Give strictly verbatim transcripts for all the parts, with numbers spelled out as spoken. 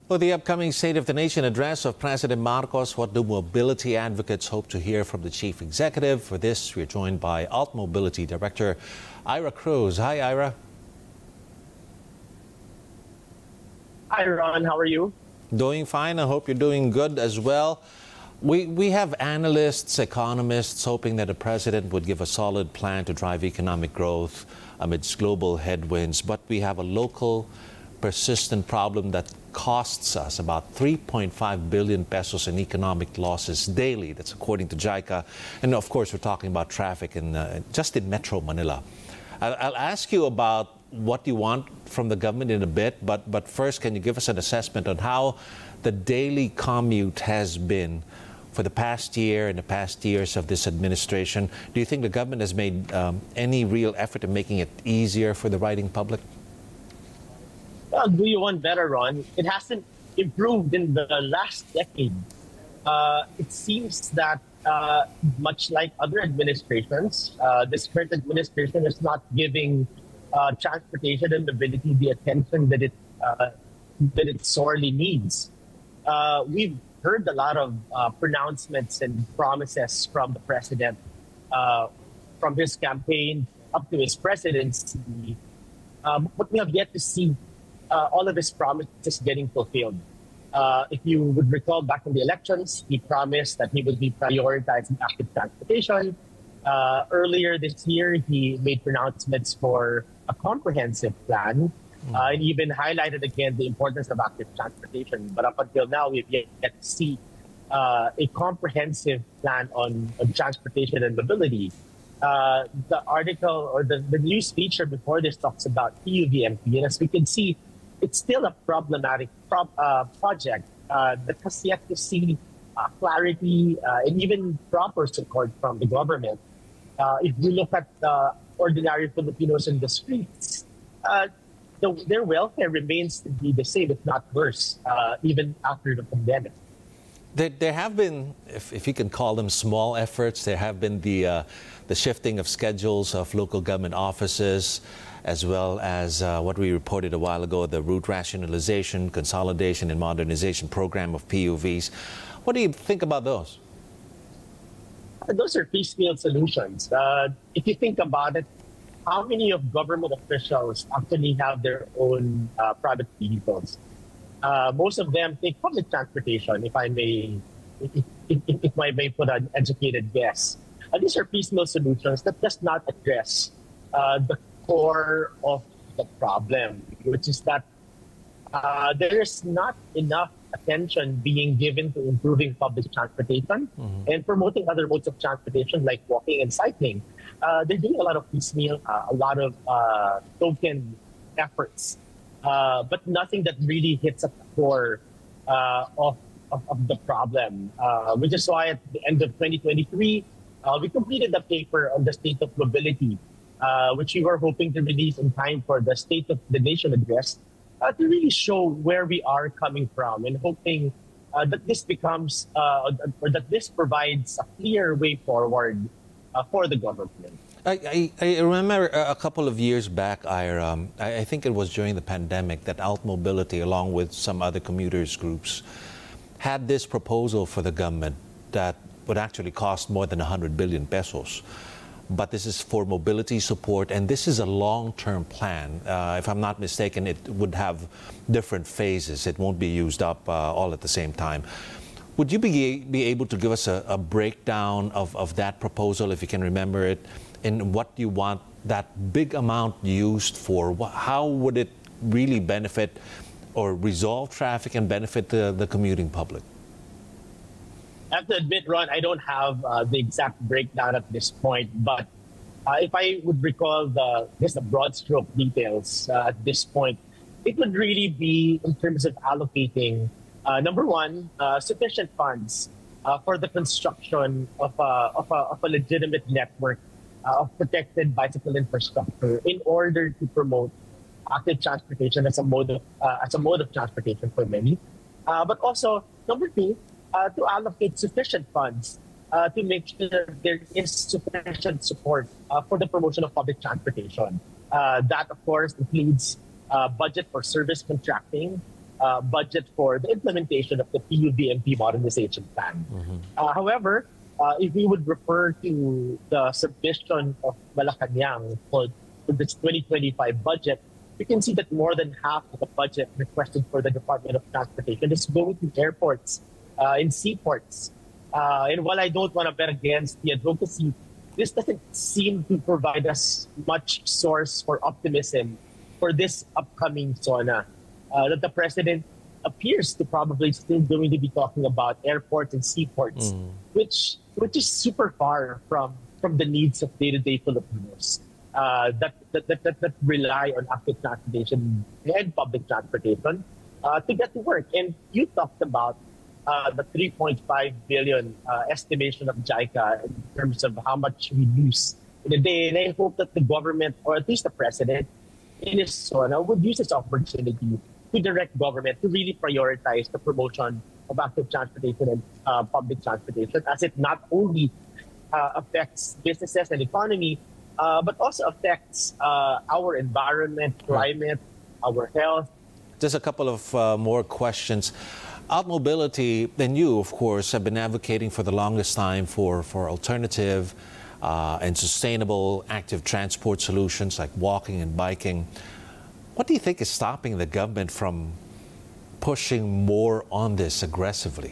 For the upcoming State of the Nation address of President Marcos, what do mobility advocates hope to hear from the chief executive? For this, we're joined by Alt Mobility Director Ira Cruz. Hi, Ira. Hi, Ron. How are you? Doing fine. I hope you're doing good as well. We, we have analysts, economists hoping that the president would give a solid plan to drive economic growth amidst global headwinds, but we have a local, persistent problem that costs us about three point five billion pesos in economic losses daily. That's according to JICA. And of course, we're talking about traffic in, uh, just in Metro Manila. I'll, I'll ask you about what you want from the government in a bit, but, but first, can you give us an assessment on how the daily commute has been for the past year and the past years of this administration? Do you think the government has made um, any real effort in making it easier for the riding public? Well, do you want better, Ron? It hasn't improved in the last decade. Uh, it seems that uh, much like other administrations, uh, this current administration is not giving uh, transportation and mobility the attention that it uh, that it sorely needs. Uh, we've heard a lot of uh, pronouncements and promises from the president, uh, from his campaign up to his presidency, um, but we have yet to see Uh, all of his promises getting fulfilled. Uh, if you would recall back in the elections, he promised that he would be prioritizing active transportation. Uh, earlier this year, he made pronouncements for a comprehensive plan uh, and even highlighted again the importance of active transportation. But up until now, we've yet to see uh, a comprehensive plan on, on transportation and mobility. Uh, the article or the, the news feature before this talks about P U V M P, and as we can see, it's still a problematic pro uh, project uh, that has yet to see uh, clarity uh, and even proper support from the government. Uh, if we look at uh, ordinary Filipinos in the streets, uh, the, their welfare remains to be the same, if not worse, uh, even after the pandemic. There, there have been, if, if you can call them small efforts, there have been the, uh, the shifting of schedules of local government offices, as well as uh, what we reported a while ago, the route rationalization, consolidation, and modernization program of P U Vs. What do you think about those? Those are piecemeal solutions. Uh, if you think about it, how many of government officials actually have their own uh, private vehicles? Uh, most of them take public transportation, if I may, if, if, if I may put an educated guess. Uh, these are piecemeal solutions that does not address uh, the core of the problem, which is that uh, there is not enough attention being given to improving public transportation mm-hmm. and promoting other modes of transportation like walking and cycling. Uh, they're doing a lot of piecemeal, uh, a lot of uh, token efforts, uh, but nothing that really hits at the core uh, of, of, of the problem, uh, which is why at the end of twenty twenty-three, uh, we completed the paper on the state of mobility, Uh, which we were hoping to release in time for the State of the Nation address, uh, to really show where we are coming from and hoping uh, that this becomes, uh, or that this provides a clear way forward uh, for the government. I, I, I remember a couple of years back, Ira, um, I, I think it was during the pandemic that Alt Mobility, along with some other commuters groups, had this proposal for the government that would actually cost more than one hundred billion pesos. But this is for mobility support, and this is a long-term plan. Uh, if I'm not mistaken, it would have different phases. It won't be used up uh, all at the same time. Would you be, be able to give us a, a breakdown of, of that proposal, if you can remember it, and what you want that big amount used for? How would it really benefit or resolve traffic and benefit the, the commuting public? I have to admit, Ron, I don't have uh, the exact breakdown at this point, but uh, if I would recall the just the broad stroke details uh, at this point, it would really be in terms of allocating, uh, number one, uh, sufficient funds uh, for the construction of a, of a, of a legitimate network uh, of protected bicycle infrastructure in order to promote active transportation as a mode of, uh, as a mode of transportation for many. Uh, but also, number two, Uh, to allocate sufficient funds uh, to make sure there is sufficient support uh, for the promotion of public transportation. Uh, that, of course, includes uh, budget for service contracting, uh, budget for the implementation of the P U B M P modernization plan. Mm-hmm. Uh, however, uh, if we would refer to the submission of Malacanang for, for this twenty twenty-five budget, we can see that more than half of the budget requested for the Department of Transportation is going to airports uh, and seaports. Uh, and while I don't want to bet against the advocacy, this doesn't seem to provide us much source for optimism for this upcoming SONA. Uh, that the president appears to probably still going to be talking about airports and seaports, mm. which which is super far from from the needs of day-to-day Filipinos uh, that, that, that, that, that rely on active transportation and public transportation uh, to get to work. And you talked about uh, the three point five billion uh, estimation of JICA in terms of how much we lose in a day. And I hope that the government, or at least the president, in his SONA, would use this opportunity to direct government to really prioritize the promotion of active transportation and uh, public transportation, as it not only uh, affects businesses and economy, uh, but also affects uh, our environment, climate, our health. Just a couple of uh, more questions. Outmobility, and you, of course, have been advocating for the longest time for, for alternative uh, and sustainable active transport solutions like walking and biking. What do you think is stopping the government from pushing more on this aggressively?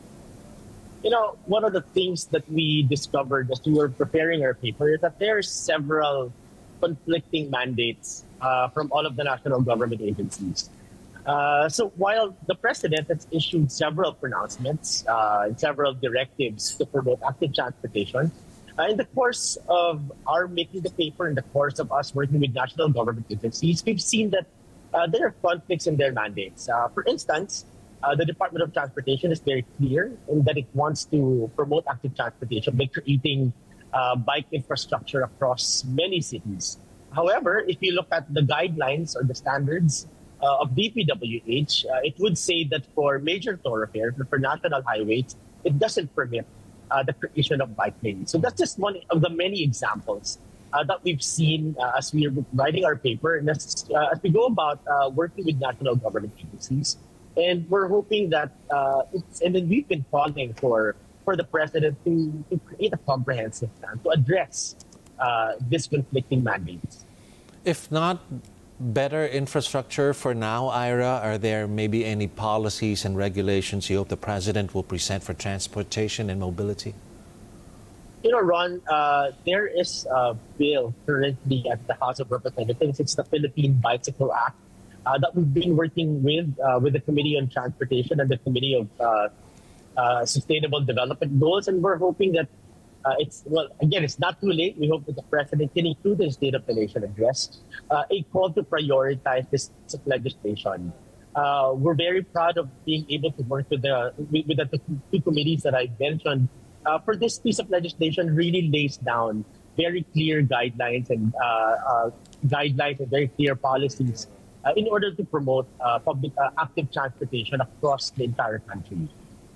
You know, one of the things that we discovered as we were preparing our paper is that there are several conflicting mandates uh, from all of the national government agencies. Uh, so while the president has issued several pronouncements uh, and several directives to promote active transportation, Uh, in the course of our making the paper, in the course of us working with national government agencies, we've seen that uh, there are conflicts in their mandates. Uh, for instance, uh, the Department of Transportation is very clear in that it wants to promote active transportation by creating uh, bike infrastructure across many cities. However, if you look at the guidelines or the standards uh, of D P W H, uh, it would say that for major thoroughfares, for national highways, it doesn't permit Uh, the creation of bike lanes. So that's just one of the many examples uh, that we've seen uh, as we're writing our paper and as, uh, as we go about uh, working with national government agencies. And we're hoping that, uh, it's, and then we've been calling for, for the president to, to create a comprehensive plan to address uh, this conflicting mandates. If not better infrastructure for now, Ira, are there maybe any policies and regulations you hope the president will present for transportation and mobility? You know, Ron, uh, there is a bill currently at the House of Representatives. It's the Philippine Bicycle Act uh, that we've been working with, uh, with the Committee on Transportation and the Committee of uh, uh, Sustainable Development Goals. And we're hoping that Uh, it's, well, again, it's not too late. We hope that the president can include the State of the Nation address uh, a call to prioritize this legislation. Uh, we're very proud of being able to work with the, with the two committees that I mentioned. Uh, for this piece of legislation really lays down very clear guidelines and uh, uh, guidelines and very clear policies uh, in order to promote uh, public uh, active transportation across the entire country.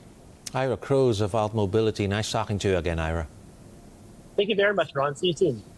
Ira Cruz of Outmobility. Nice talking to you again, Ira. Thank you very much, Ron. See you soon.